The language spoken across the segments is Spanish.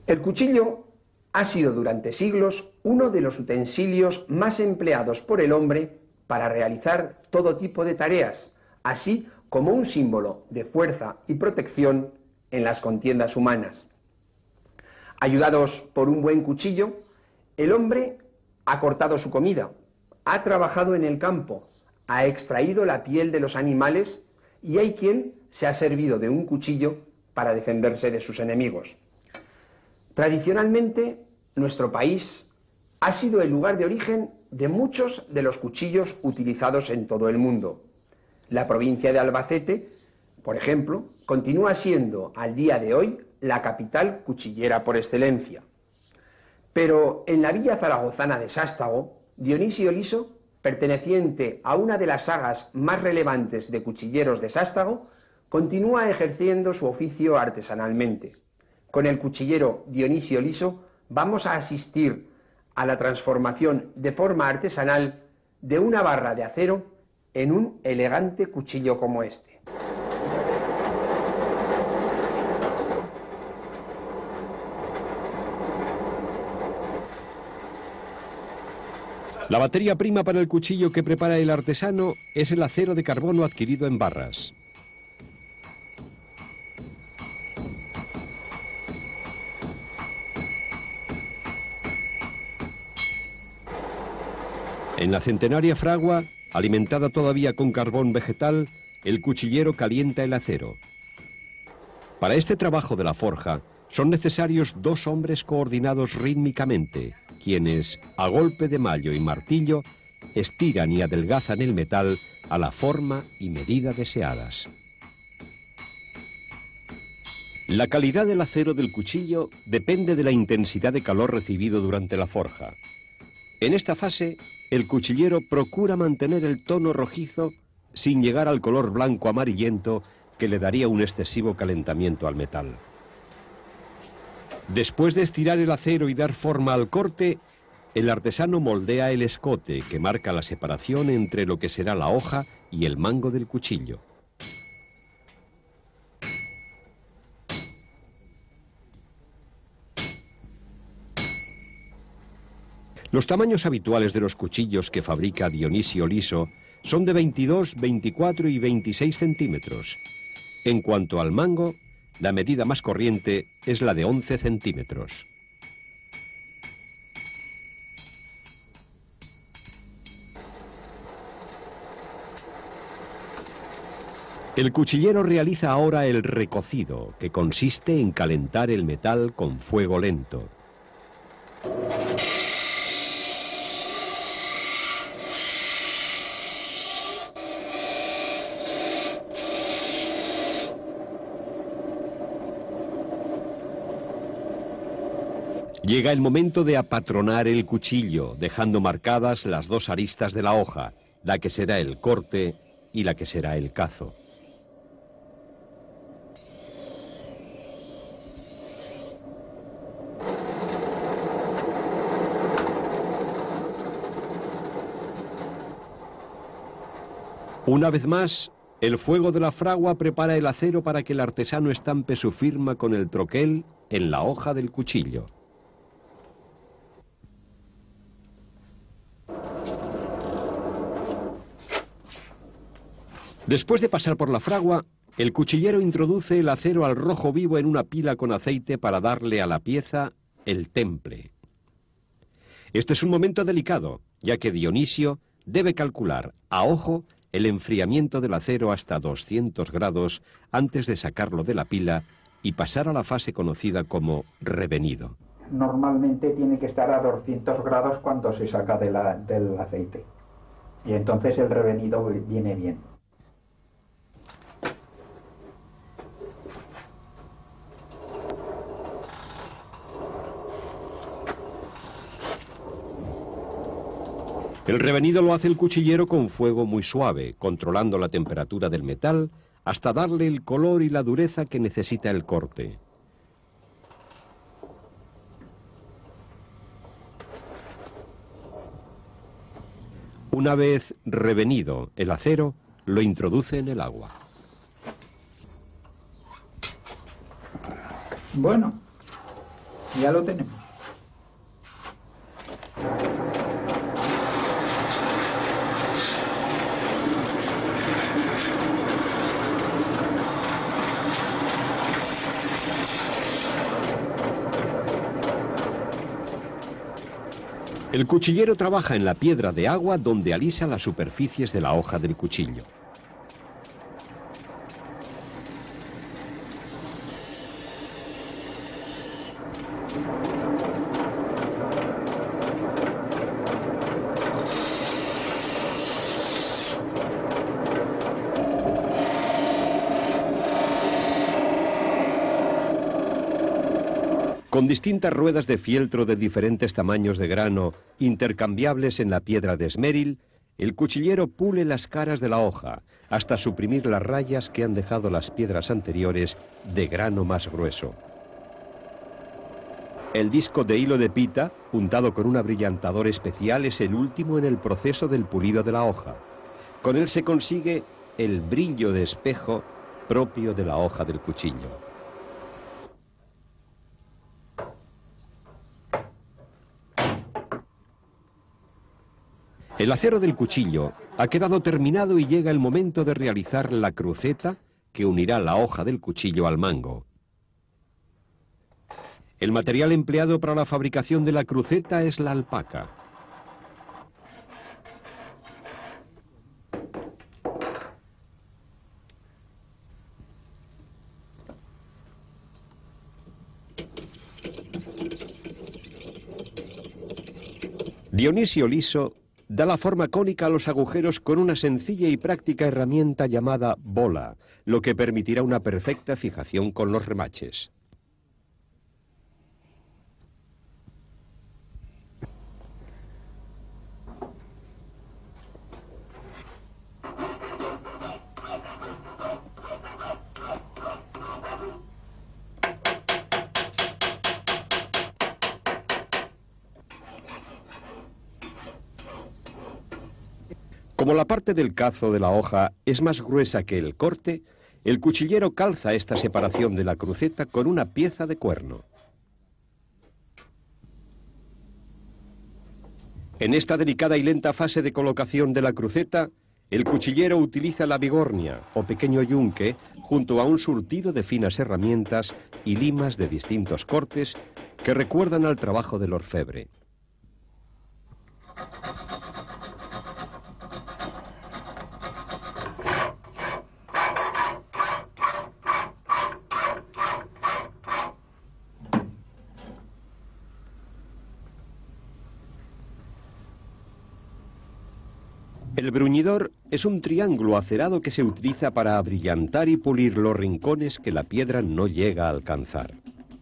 El cuchillo ha sido durante siglos uno de los utensilios más empleados por el hombre para realizar todo tipo de tareas, así como un símbolo de fuerza y protección en las contiendas humanas. Ayudados por un buen cuchillo, el hombre ha cortado su comida, ha trabajado en el campo, ha extraído la piel de los animales y hay quien se ha servido de un cuchillo para defenderse de sus enemigos. Tradicionalmente, nuestro país ha sido el lugar de origen de muchos de los cuchillos utilizados en todo el mundo. La provincia de Albacete, por ejemplo, continúa siendo al día de hoy la capital cuchillera por excelencia. Pero en la villa zaragozana de Sástago, Dionisio Liso, perteneciente a una de las sagas más relevantes de cuchilleros de Sástago, continúa ejerciendo su oficio artesanalmente. Con el cuchillero Dionisio Liso vamos a asistir a la transformación de forma artesanal de una barra de acero en un elegante cuchillo como este. La materia prima para el cuchillo que prepara el artesano es el acero de carbono adquirido en barras. En la centenaria fragua, alimentada todavía con carbón vegetal, el cuchillero calienta el acero. Para este trabajo de la forja son necesarios dos hombres coordinados rítmicamente, quienes, a golpe de mallo y martillo, estiran y adelgazan el metal a la forma y medida deseadas. La calidad del acero del cuchillo depende de la intensidad de calor recibido durante la forja. En esta fase, el cuchillero procura mantener el tono rojizo sin llegar al color blanco amarillento que le daría un excesivo calentamiento al metal. Después de estirar el acero y dar forma al corte, el artesano moldea el escote que marca la separación entre lo que será la hoja y el mango del cuchillo. Los tamaños habituales de los cuchillos que fabrica Dionisio Liso son de 22, 24 y 26 centímetros. En cuanto al mango, la medida más corriente es la de 11 centímetros. El cuchillero realiza ahora el recocido, que consiste en calentar el metal con fuego lento. Llega el momento de apatronar el cuchillo, dejando marcadas las dos aristas de la hoja, la que será el corte y la que será el cazo. Una vez más, el fuego de la fragua prepara el acero para que el artesano estampe su firma con el troquel en la hoja del cuchillo. Después de pasar por la fragua, el cuchillero introduce el acero al rojo vivo en una pila con aceite para darle a la pieza el temple. Este es un momento delicado, ya que Dionisio debe calcular a ojo el enfriamiento del acero hasta 200 grados antes de sacarlo de la pila y pasar a la fase conocida como revenido. Normalmente tiene que estar a 200 grados cuando se saca del aceite. Y entonces el revenido viene bien. El revenido lo hace el cuchillero con fuego muy suave, controlando la temperatura del metal hasta darle el color y la dureza que necesita el corte. Una vez revenido el acero, lo introduce en el agua. Bueno, Ya lo tenemos. El cuchillero trabaja en la piedra de agua donde alisa las superficies de la hoja del cuchillo. Con distintas ruedas de fieltro de diferentes tamaños de grano, intercambiables en la piedra de esmeril, el cuchillero pule las caras de la hoja hasta suprimir las rayas que han dejado las piedras anteriores de grano más grueso. El disco de hilo de pita, untado con un abrillantador especial, es el último en el proceso del pulido de la hoja. Con él se consigue el brillo de espejo propio de la hoja del cuchillo. El acero del cuchillo ha quedado terminado y llega el momento de realizar la cruceta que unirá la hoja del cuchillo al mango. El material empleado para la fabricación de la cruceta es la alpaca. Dionisio Liso da la forma cónica a los agujeros con una sencilla y práctica herramienta llamada bola, lo que permitirá una perfecta fijación con los remaches. Como la parte del cazo de la hoja es más gruesa que el corte, el cuchillero calza esta separación de la cruceta con una pieza de cuerno. En esta delicada y lenta fase de colocación de la cruceta, el cuchillero utiliza la bigornia o pequeño yunque junto a un surtido de finas herramientas y limas de distintos cortes que recuerdan al trabajo del orfebre. El bruñidor es un triángulo acerado que se utiliza para abrillantar y pulir los rincones que la piedra no llega a alcanzar.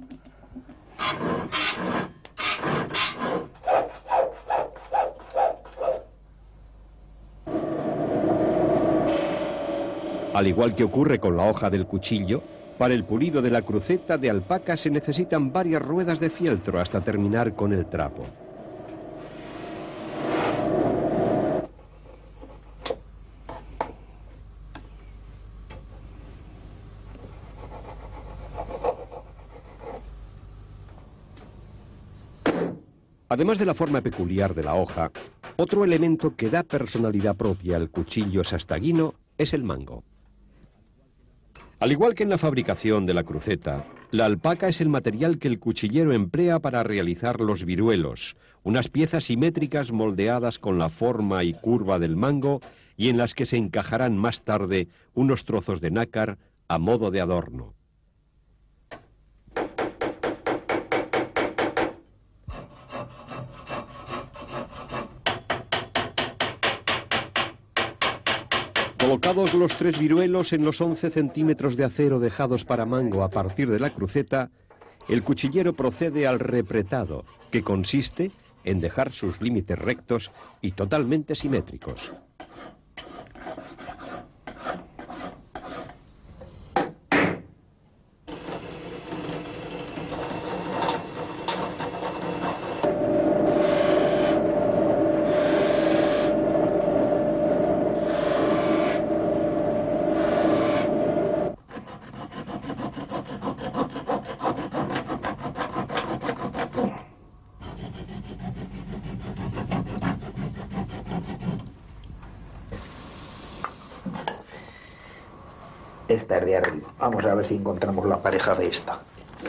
Al igual que ocurre con la hoja del cuchillo, para el pulido de la cruceta de alpaca se necesitan varias ruedas de fieltro hasta terminar con el trapo. Además de la forma peculiar de la hoja, otro elemento que da personalidad propia al cuchillo sastaguino es el mango. Al igual que en la fabricación de la cruceta, la alpaca es el material que el cuchillero emplea para realizar los viruelos, unas piezas simétricas moldeadas con la forma y curva del mango y en las que se encajarán más tarde unos trozos de nácar a modo de adorno. Colocados los tres viruelos en los 11 centímetros de acero dejados para mango a partir de la cruceta, el cuchillero procede al repretado, que consiste en dejar sus límites rectos y totalmente simétricos. esta es de arriba. Vamos a ver si encontramos la pareja de esta.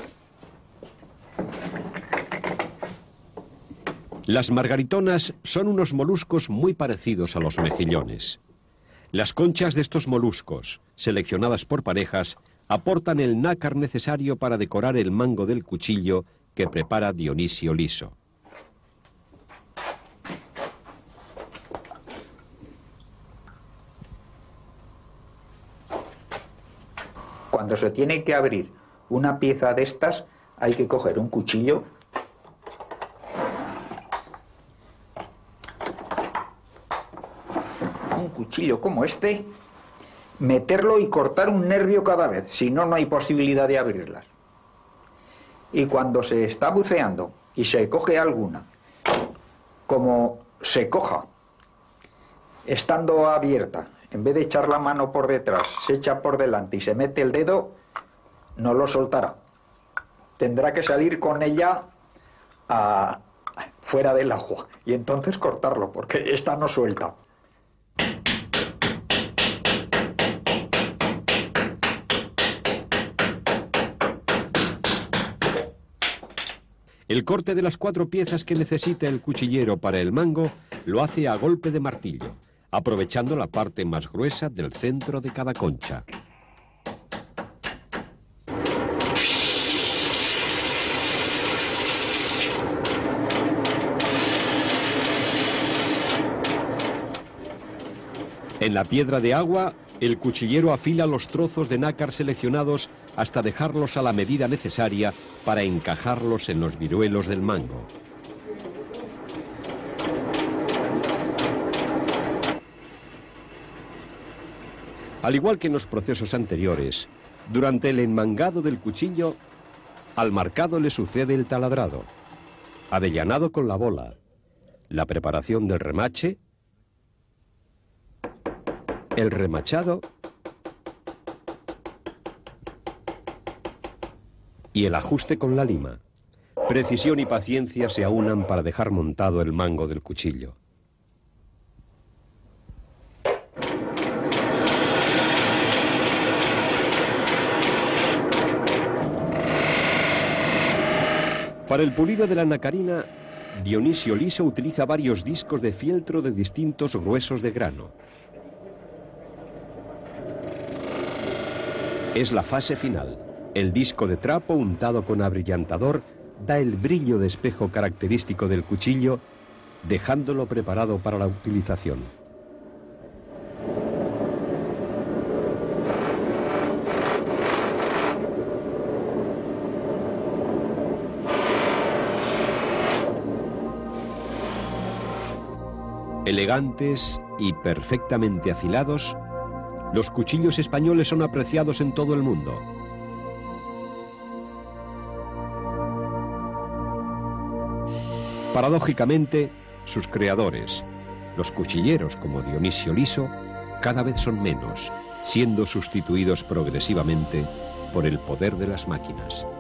Las margaritonas son unos moluscos muy parecidos a los mejillones. Las conchas de estos moluscos, seleccionadas por parejas, aportan el nácar necesario para decorar el mango del cuchillo que prepara Dionisio Liso. Cuando se tiene que abrir una pieza de estas, hay que coger un cuchillo como este, meterlo y cortar un nervio cada vez, si no, no hay posibilidad de abrirlas. Y cuando se está buceando y se coge alguna, como se coja estando abierta, en vez de echar la mano por detrás, se echa por delante y se mete el dedo, no lo soltará. Tendrá que salir con ella fuera del agua y entonces cortarlo, porque esta no suelta. El corte de las 4 piezas que necesita el cuchillero para el mango lo hace a golpe de martillo, aprovechando la parte más gruesa del centro de cada concha. En la piedra de agua, el cuchillero afila los trozos de nácar seleccionados hasta dejarlos a la medida necesaria para encajarlos en los viruelos del mango. Al igual que en los procesos anteriores, durante el enmangado del cuchillo, al marcado le sucede el taladrado, avellanado con la bola, la preparación del remache, el remachado y el ajuste con la lima. Precisión y paciencia se aunan para dejar montado el mango del cuchillo. Para el pulido de la nacarina, Dionisio Liso utiliza varios discos de fieltro de distintos gruesos de grano. Es la fase final. El disco de trapo untado con abrillantador da el brillo de espejo característico del cuchillo, dejándolo preparado para la utilización. Elegantes y perfectamente afilados, los cuchillos españoles son apreciados en todo el mundo. Paradójicamente, sus creadores, los cuchilleros como Dionisio Liso, cada vez son menos, siendo sustituidos progresivamente por el poder de las máquinas.